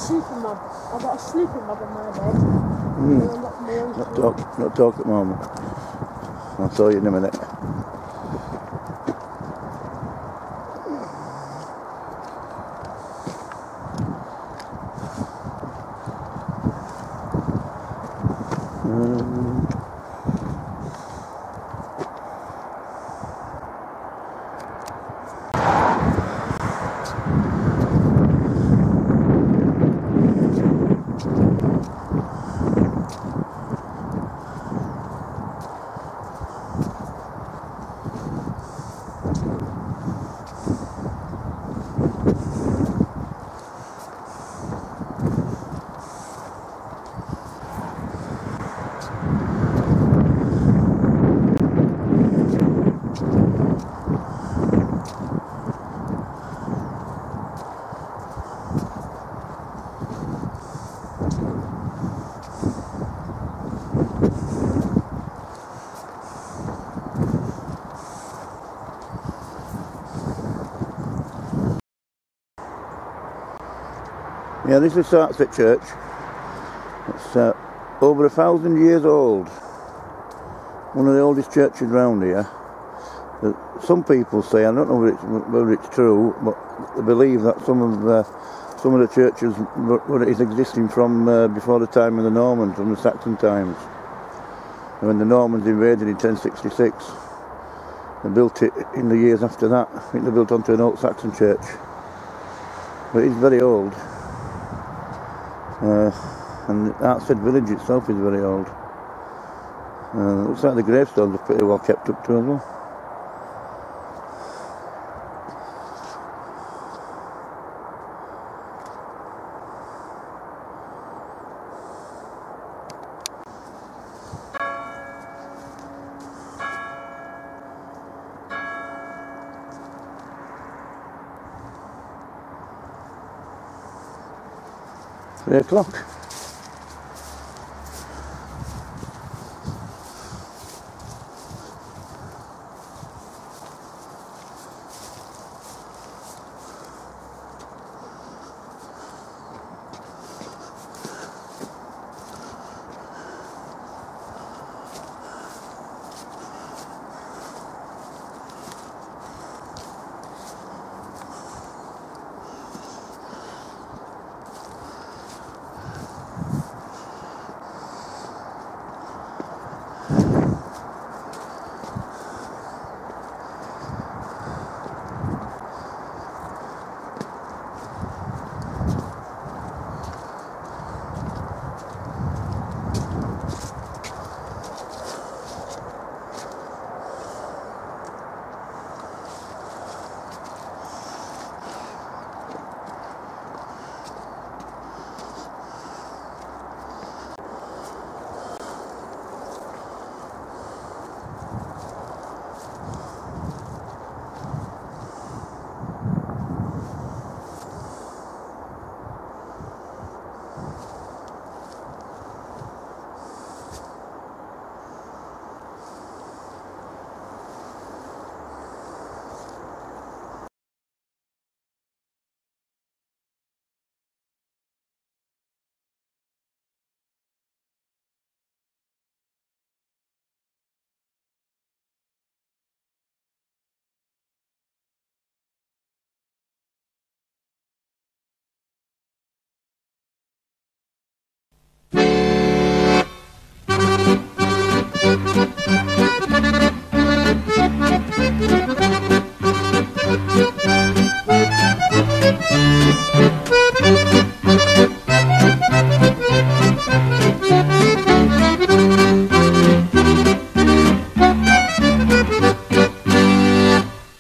sleeping mat. I've got a sleeping mat on my bed. Not talk at the moment. I'll tell you in a minute. Yeah, this is Sartset Church. It's over 1,000 years old. One of the oldest churches around here. Some people say, I don't know whether it's true, but they believe that some of the churches were existing from before the time of the Normans, from the Saxon times. And when the Normans invaded in 1066, they built it in the years after that. I think they built onto an old Saxon church. But it's very old. And Artsted village itself is very old. Looks like the gravestones are pretty well kept up too as well. O'clock.